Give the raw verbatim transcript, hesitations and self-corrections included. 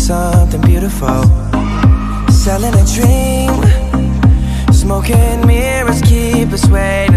something beautiful. Selling a dream. Smoke and mirrors keep us waiting.